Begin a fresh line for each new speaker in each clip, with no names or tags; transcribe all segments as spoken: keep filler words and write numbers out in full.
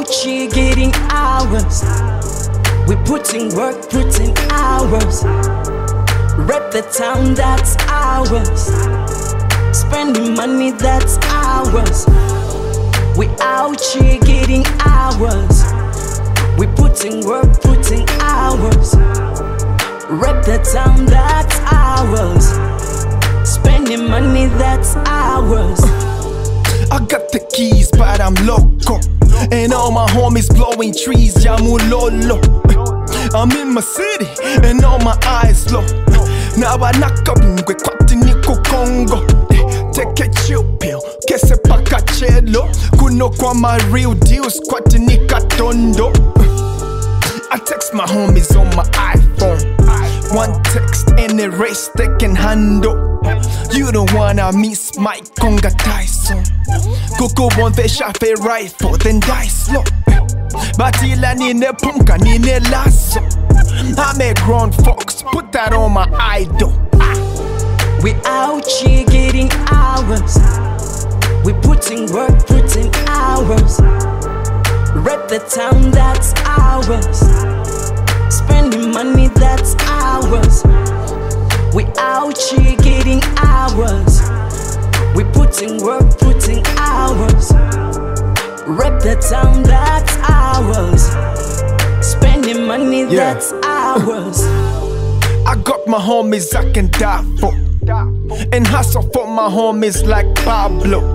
out here getting hours. We putting work, putting hours. Rep the town, that's ours. Spending money, that's ours. We out here getting hours. We putting work, putting hours. Rep the town, that's ours. Spending money, that's ours.
I got the keys, but I'm loco. And all my homies blowing trees, Jamulolo. I'm in my city, and all my eyes low. Now I knock up ngwe kwati niko Congo. Take a chill pill, kese paka chelo. Kuno kwa my real deals, kwati nika tondo. I text my homies on my iPhone. One text and a race they can handle. You don't wanna miss Mike Conga Tyson. Coco won't they shot a rifle, then die slow. Batila nine punka nine lasso. I'm a grown fox, put that on my idol.
We out here getting hours. We putting work, putting hours. Rep the town, that's ours. Spending money, that's ours. We out here getting hours. We putting work, putting hours. Rep the town, that's ours. Spending money, yeah. That's ours.
I got my homies I can die for, and hustle for my homies like Pablo.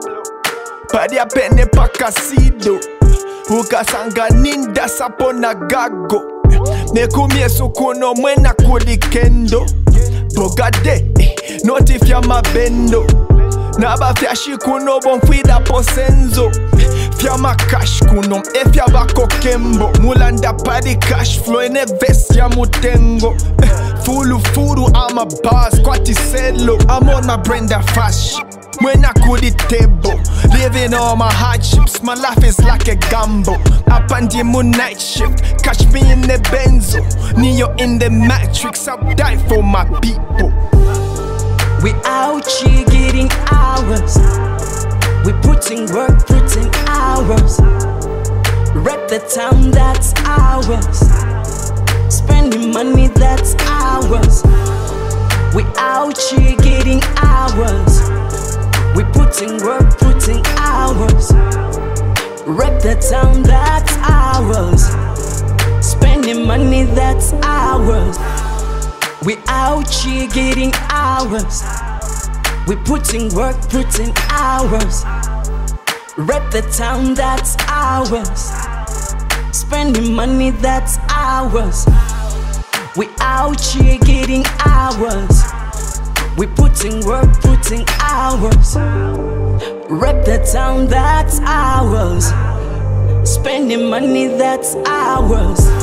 Padia pene pakasido, ukasanga ninda sapona gago. Nekumie sukuno mwena kudi kendo. Bogade, not if ya mabendo. Naba fyashi kuno bon fida posenzo. Fyama cash kuno if ya bako kembo. Mulanda padi cash flow ene vest ya mutengo. Fulu furu I'm a boss, kwati selo. I'm on my Brenda fast. When I could it table, living all my hardships, my life is like a gamble. Up on the moon night shift, catch me in the benzo. Neo in the matrix, I'll die for my people.
We out here getting hours. We putting work, putting hours. Rep the town, that's ours. Spending money, that's ours. We out here getting hours. We putting work, putting hours. Rep the town, that's ours. Spending money, that's ours. We out here getting hours. We putting work, putting hours. Rep the town, that's ours. Spending money, that's ours. We out here getting hours. We putting work, putting hours. Rep the town, that's ours. Spending money, that's ours.